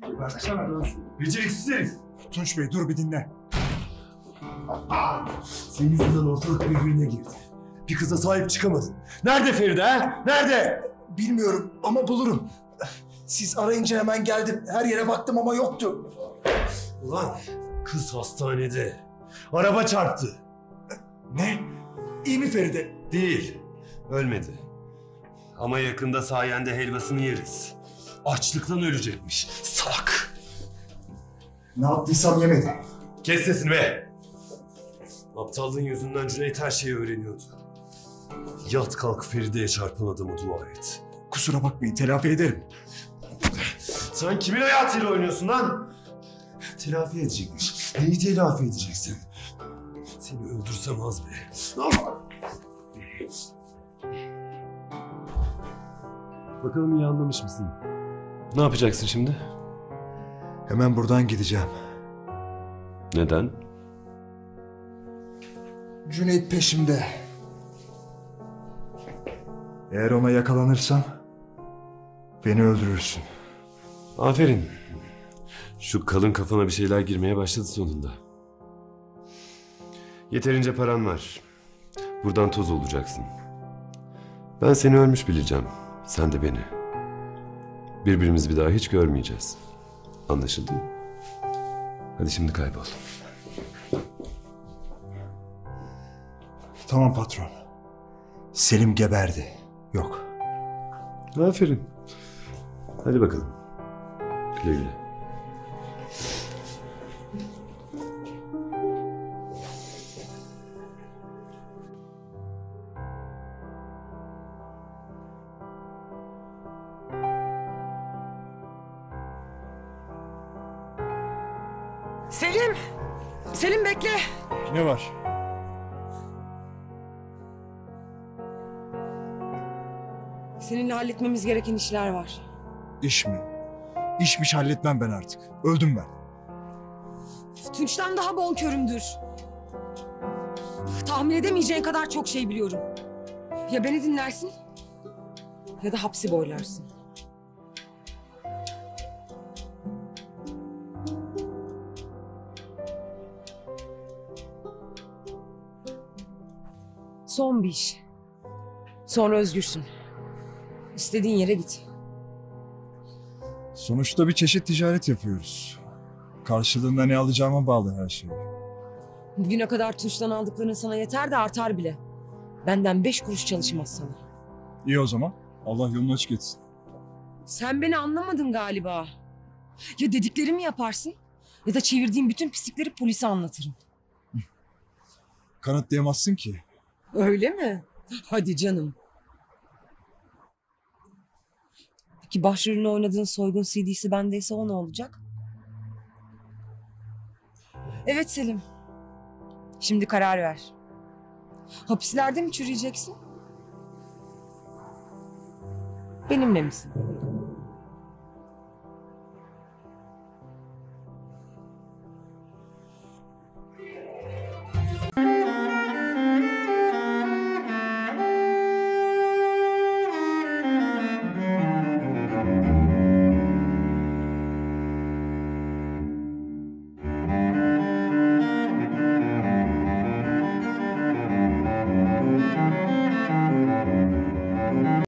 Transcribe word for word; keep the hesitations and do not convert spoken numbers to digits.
Baksana lan. Beceriksiz herif. Tunç Bey dur bir dinle. Senin yüzünden ortalık birbirine girdi. Bir kıza sahip çıkamadın. Nerede Feride ha? Nerede? Bilmiyorum ama bulurum. Siz arayınca hemen geldim. Her yere baktım ama yoktu. Ulan kız hastanede. Araba çarptı. Ne? İyi mi Feride? Değil. Ölmedi. Ama yakında sayende helvasını yeriz. Açlıktan ölecekmiş. Salak. Ne yaptıysam yemedi. Kes sesini be. Aptallığın yüzünden Cüneyt her şeyi öğreniyordu. Yat kalk Feride'ye çarpan adamı dua et. Kusura bakmayın telafi ederim. Sen kimin hayatıyla oynuyorsun lan? Telafi edecekmiş. Neyi telafi edeceksin? Seni öldürsem az be. Bakalım iyi anlamış mısın? Ne yapacaksın şimdi? Hemen buradan gideceğim. Neden? Cüneyt peşimde. Eğer ona yakalanırsam beni öldürürsün. Aferin. Şu kalın kafana bir şeyler girmeye başladı sonunda. Yeterince paran var. Buradan toz olacaksın. Ben seni ölmüş bileceğim. Sen de beni. Birbirimizi bir daha hiç görmeyeceğiz. Anlaşıldı mı? Hadi şimdi kaybol. Tamam patron. Selim geberdi. Yok. Aferin. Hadi bakalım. Güle güle. Selim! Selim bekle! Ne var? Seninle halletmemiz gereken işler var. İş mi? İşmiş halletmem ben artık. Öldüm ben. Tunç'tan daha bonkörümdür. Tahmin edemeyeceğin kadar çok şey biliyorum. Ya beni dinlersin ya da hapsi boylarsın. Son bir iş. Sonra özgürsün. İstediğin yere git. Sonuçta bir çeşit ticaret yapıyoruz. Karşılığında ne alacağıma bağlı her şey. Bugüne kadar Tunç'tan aldıkların sana yeter de artar bile. Benden beş kuruş çalışmaz sana. İyi o zaman. Allah yolunu açık etsin. Sen beni anlamadın galiba. Ya dediklerimi yaparsın ya da çevirdiğim bütün pislikleri polise anlatırım. Kanıtlayamazsın ki. Öyle mi? Hadi canım. Peki başrolünü oynadığın soygun C D'si bendeyse o ne olacak? Evet Selim. Şimdi karar ver. Hapislerde mi çürüyeceksin? Benimle misin?